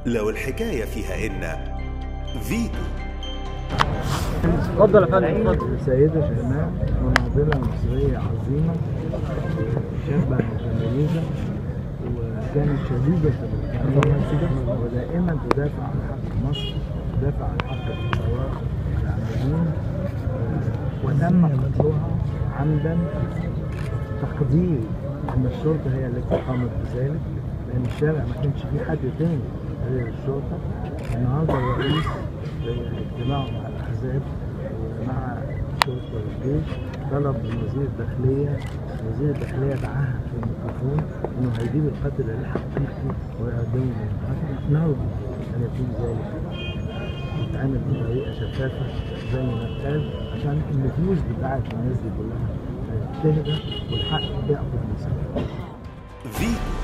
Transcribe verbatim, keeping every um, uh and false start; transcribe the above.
لو الحكاية فيها إن فيتو. اتفضل يا فندم. اتفضل. السيدة شيماء مناضلة مصرية عظيمة، شابة متميزة، وكانت شديدة الوطنية ودائما تدافع عن حق مصر، تدافع عن حق الثوار العاملين، وتم قتلها عمدا تقدير ان الشرطة هي التي قامت بذلك، لان الشارع ما كانش فيه حد تاني غير الشرطة. النهارده الرئيس في اجتماعه مع الاحزاب ومع الشرطة والجيش طلب من وزير الداخلية، وزير الداخلية دعاها في الميكروفون انه هيجيب القاتل اللي حقيقي ويقدمه للمحاكمة. نرجو ان يكون ذلك يتعمل بطريقة شفافة زي ما اتقال، عشان النفوس بتاعت الناس دي كلها تهدى والحق ياخد مساحته.